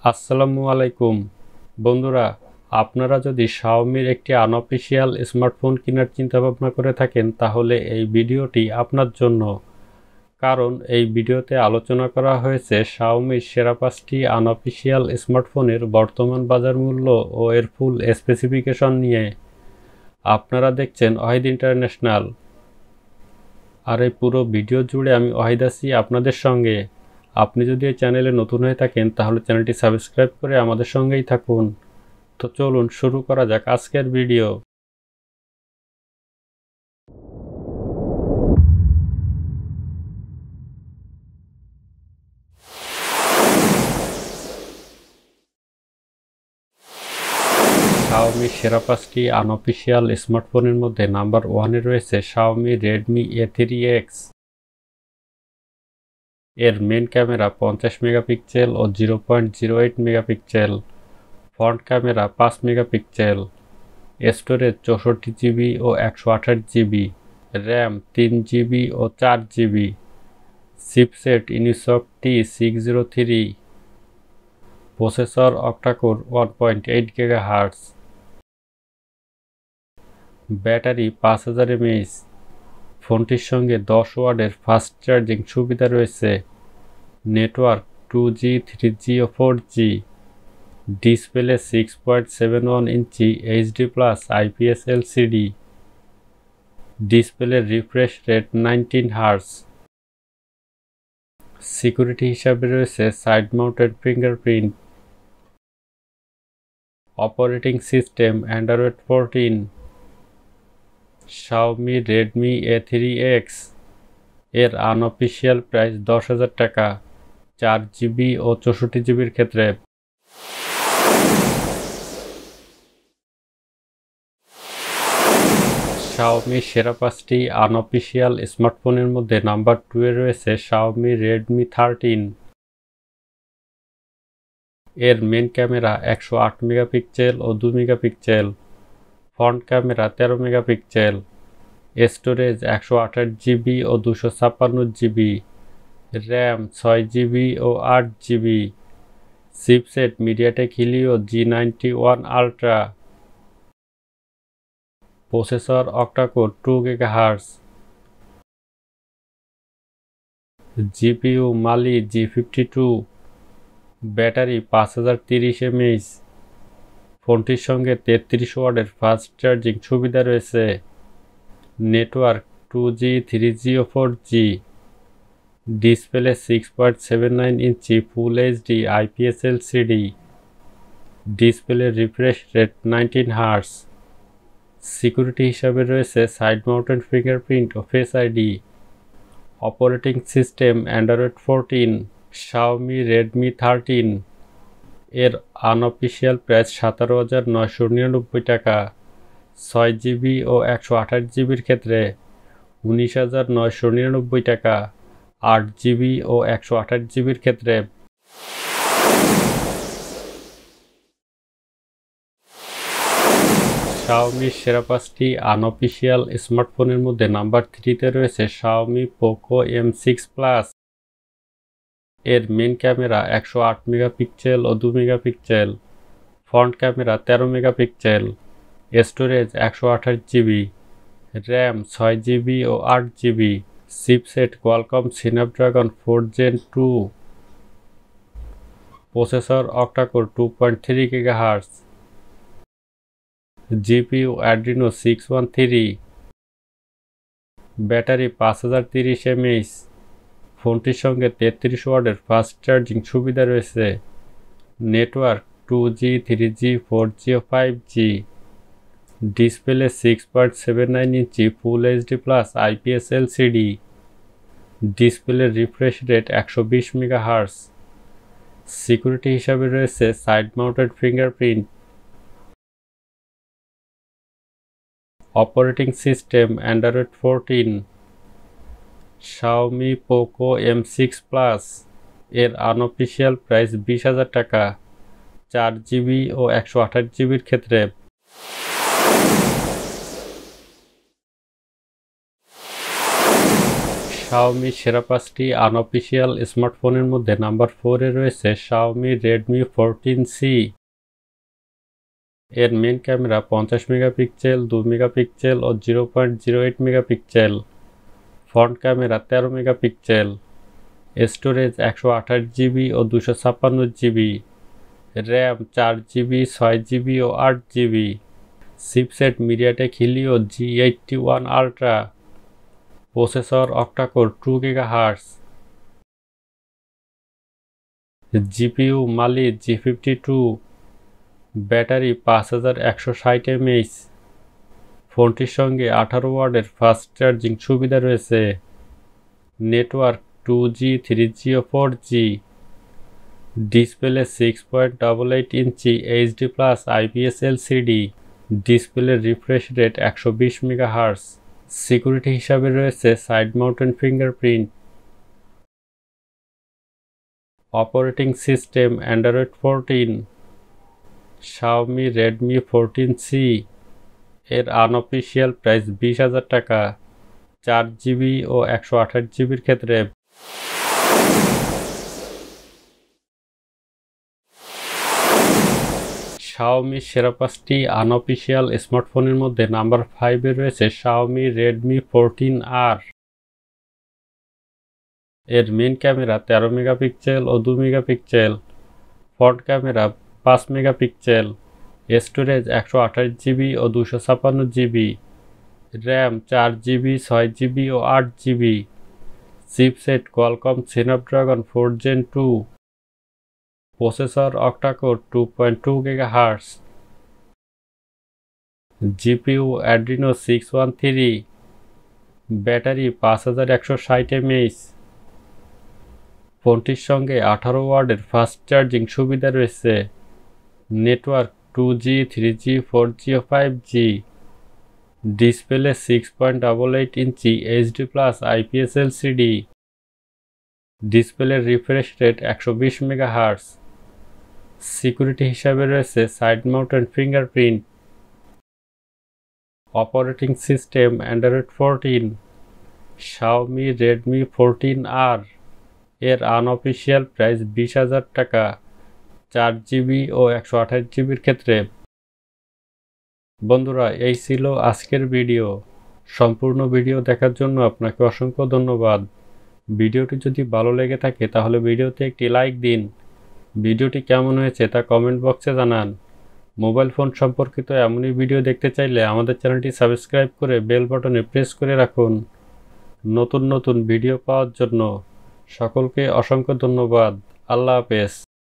আসসালামু আলাইকুম বন্ধুরা, আপনারা যদি শাওমির একটি আনঅফিশিয়াল স্মার্টফোন কেনার চিন্তাভাবনা করে থাকেন তাহলে এই ভিডিওটি আপনার জন্য। কারণ এই ভিডিওতে আলোচনা করা হয়েছে শাওমির সেরা 5টি আনঅফিশিয়াল স্মার্টফোনের বর্তমান বাজার মূল্য ও এর ফুল স্পেসিফিকেশন নিয়ে। আপনারা দেখছেন ওয়াহিদ ইন্টারন্যাশনাল, আর এই পুরো ভিডিও জুড়ে আমি ওয়াহিদ আছি আপনাদের সঙ্গে। আপনি যদি এই চ্যানেলে নতুন হয়ে থাকেন তাহলে চ্যানেলটি সাবস্ক্রাইব করে আমাদের সঙ্গেই থাকুন। তো চলুন শুরু করা যাক আজকের ভিডিও। শাওমির সেরা 5টি আনঅফিশিয়াল স্মার্টফোনের মধ্যে নাম্বার 1-এ রয়েছে শাওমি রেডমি A3X। এর মেন ক্যামেরা 50 মেগাপিক্সেল ও 0.08 megapixel, front camera 5 megapixel, storage 64 GB ও 128 জিবি, র্যাম 3 জিবি ও 4 GB, chipset Unisoc T603, processor octacore 1.8 GHz, battery 5000 mAh। ফোনটির সঙ্গে 10 ওয়াটের ফাস্ট চার্জিং সুবিধা রয়েছে, নেটওয়ার্ক 2G, 3G ও 4G, display 6.71 inch HD+ IPS LCD, display refresh rate 19 Hz। Security হিসাবে রয়েছে side mounted fingerprint. Operating system Android 14। Xiaomi Redmi A3X এর unofficial price 10,000 টাকা 4 জিবি ও 64 জিবির ক্ষেত্রে। শাওমি সেরা 5টি আনঅফিশিয়াল স্মার্টফোনের মধ্যে নাম্বার 2-এ রয়েছে শাওমি রেডমি 13। এর মেন ক্যামেরা 108 মেগাপিক্সেল ও 2 megapixel, front camera 13 megapixel, storage 128 GB ও 256 জিবি, র্যাম 6 জিবি ও 8 GB, chipset MediaTek Helio G91 ultra, processor octacore 2 GHz, GPU Mali G52, battery 5030 mAh। ফোনটির সঙ্গে 33 ওয়াটের ফাস্ট চার্জিং সুবিধা রয়েছে, নেটওয়ার্ক 2G, 3G ও 4G, display 6.79 inch full HD IPS LCD, display refresh rate 19 Hz। Security হিসাবে রয়েছে side mounted fingerprint ও face ID. Operating system Android 14। Xiaomi Redmi 13 এর আনঅফিশিয়াল প্রাইস 17,999 টাকা 6 জিবি ও 128 জিবির ক্ষেত্রে, 19,999 টাকা 8 জিবি ও 128 জিবির ক্ষেত্রে। শাওমির সেরা 5টি আনঅফিশিয়াল স্মার্টফোনের মধ্যে নাম্বার 3-তে রয়েছে শাওমি পোকো M6 Plus। এর মেন ক্যামেরা 108 মেগাপিক্সেল ও 2 megapixel, front camera 13 megapixel, storage 128 GB, RAM 6 GB ও 8 GB, chipset Qualcomm Snapdragon 4 Gen 2, processor octacore 2.3 GHz, GPU Adreno 613, battery 5030 mAh। ফোনটির সঙ্গে 33 ওয়াটের ফাস্ট চার্জিং সুবিধা রয়েছে, নেটওয়ার্ক 2G, 3G, 4G ও 5G, display 6.79 inch full HD+ IPS LCD, display refresh rate 120 MHz। Security হিসাবে রয়েছে side mounted fingerprint. Operating system Android 14। Xiaomi Poco M6 Plus এর unofficial price 20,000 টাকা 4 জিবি ও 128 জিবির ক্ষেত্রে। শাওমি সেরা 5টি আনঅফিসিয়াল স্মার্টফোনের মধ্যে নাম্বার 4-এ রয়েছে শাওমি রেডমি 14C। এর মেইন ক্যামেরা 50 মেগাপিক্সেল, 2 মেগাপিক্সেল ও 0.08 megapixel. Front camera 13 megapixel. Storage 128 GB ও 256 জিবি। র্যাম 4 জিবি, 6 জিবি ও 8 GB. Chipset MediaTek Helio G81 ultra. Processor octacore 2 GHz। GPU Mali G52। Battery 5160 mAh। ফোনটির সঙ্গে 18 ওয়াটের fast charging সুবিধা রয়েছে। Network 2G, 3G ও 4G। Display 6.88 inch HD+ IPS LCD। ডিসপ্লের refresh rate 120 megahertz. Security হিসাবে রয়েছে side mounted fingerprint. Operating system Android 14। Xiaomi Redmi 14C এর আনঅফিসিয়াল প্রাইস 20,000 টাকা। 4 জিবি ও 128 জিবির ক্ষেত্রে শাওমি সেরা 5টি আনঅফিসিয়াল স্মার্টফোনের মধ্যে নাম্বার 5-এ রয়েছে শাওমি রেডমি 14R। এর মেইন ক্যামেরা 13 মেগাপিক্সেল ও 2 megapixel. Front camera 5 megapixel. Storage 128 GB ও 256 জিবি। র্যাম 4 জিবি, 6 জিবি ও 8 GB. Chipset Qualcomm Snapdragon 4 Gen 2। Processor octacore 2.2 GHz। GPU Adreno 613। Battery 5160 mAh। ফোনটির সঙ্গে 18 ওয়াটের ফাস্ট চার্জিং সুবিধা রয়েছে। নেটওয়ার্ক 2G, 3G, 4G ও 5G। Display 6.88 inch HD+ IPS LCD। ডিসপ্লের refresh rate 120 megahertz. Security হিসাবে রয়েছে side mounted fingerprint. Operating system Android 14। Xiaomi Redmi 14R এর আনঅফিসিয়াল প্রাইস 20,000 টাকা। 4 জিবি ও 128 জিবির ক্ষেত্রে। বন্ধুরা, এই ছিল আজকের ভিডিও। সম্পূর্ণ ভিডিও দেখার জন্য আপনাকে অসংখ্য ধন্যবাদ। ভিডিওটি যদি ভালো লেগে থাকে তাহলে ভিডিওতে একটি লাইক দিন। ভিডিওটি কেমন হয়েছে তা কমেন্ট বক্সে জানান। মোবাইল ফোন সম্পর্কিত এমনই ভিডিও দেখতে চাইলে আমাদের চ্যানেলটি সাবস্ক্রাইব করে বেল বাটনে প্রেস করে রাখুন নতুন নতুন ভিডিও পাওয়ার জন্য। সকলকে অসংখ্য ধন্যবাদ। আল্লাহ হাফেজ।